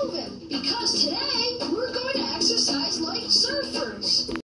moving, because today we're going to exercise like surfers.